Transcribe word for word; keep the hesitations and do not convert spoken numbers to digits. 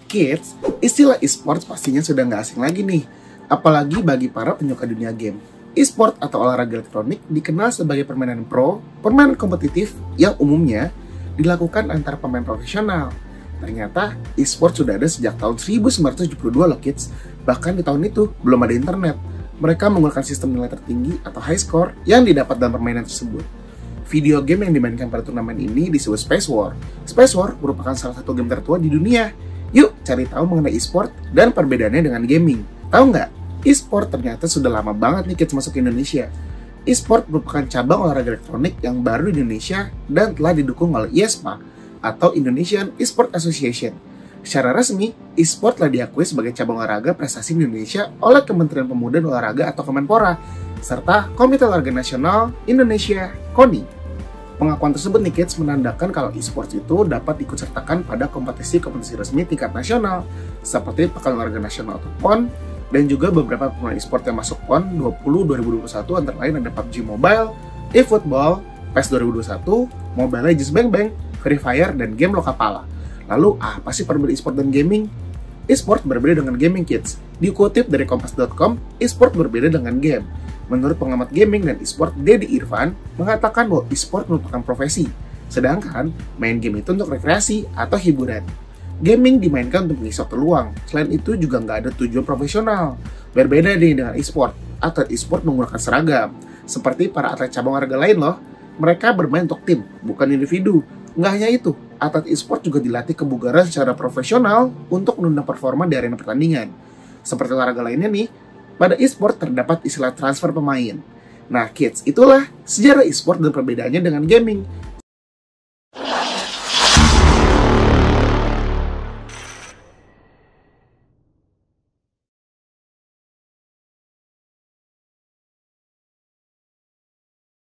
Kids, istilah e-sports pastinya sudah nggak asing lagi nih, apalagi bagi para penyuka dunia game. E-sport atau olahraga elektronik dikenal sebagai permainan pro, permainan kompetitif yang umumnya dilakukan antara pemain profesional. Ternyata, e-sport sudah ada sejak tahun seribu sembilan ratus tujuh puluh dua loh kids. Bahkan di tahun itu belum ada internet. Mereka menggunakan sistem nilai tertinggi atau high score yang didapat dalam permainan tersebut. Video game yang dimainkan pada turnamen ini disebut Space War. Space War merupakan salah satu game tertua di dunia. Yuk cari tahu mengenai e-sport dan perbedaannya dengan gaming. Tahu nggak? E-sport ternyata sudah lama banget nih kids masuk ke Indonesia. E-sport merupakan cabang olahraga elektronik yang baru di Indonesia dan telah didukung oleh I E S P A atau Indonesian E-Sport Association. Secara resmi, e-sport telah diakui sebagai cabang olahraga prestasi di Indonesia oleh Kementerian Pemuda dan Olahraga atau Kemenpora, serta Komite Olahraga Nasional Indonesia, KONI. Pengakuan tersebut nih kids menandakan kalau e-sports itu dapat ikut-sertakan pada kompetisi-kompetisi resmi tingkat nasional, seperti Pekan Olahraga Nasional atau P O N, dan juga beberapa pemain e-sport yang masuk P O N dua puluh dua ribu dua puluh satu antara lain ada P U B G Mobile, eFootball, PES dua ribu dua puluh satu, Mobile Legends Bang Bang, Free Fire, dan game Lokapala. Lalu apa sih perbedaan e-sport dan gaming? E-sport berbeda dengan gaming kids. Dikutip dari kompas dot com, e-sport berbeda dengan game. Menurut pengamat gaming dan e-sport Dedi Irfan, mengatakan bahwa e-sport merupakan profesi, sedangkan main game itu untuk rekreasi atau hiburan. Gaming dimainkan untuk mengisi waktu luang, selain itu juga nggak ada tujuan profesional. Berbeda nih dengan e-sport, atlet e-sport menggunakan seragam, seperti para atlet cabang olahraga lain loh. Mereka bermain untuk tim, bukan individu. Nggak hanya itu, atlet e-sport juga dilatih kebugaran secara profesional untuk menunjang performa di arena pertandingan. Seperti olahraga lainnya nih, pada e-sport terdapat istilah transfer pemain. Nah kids, itulah sejarah e-sport dan perbedaannya dengan gaming.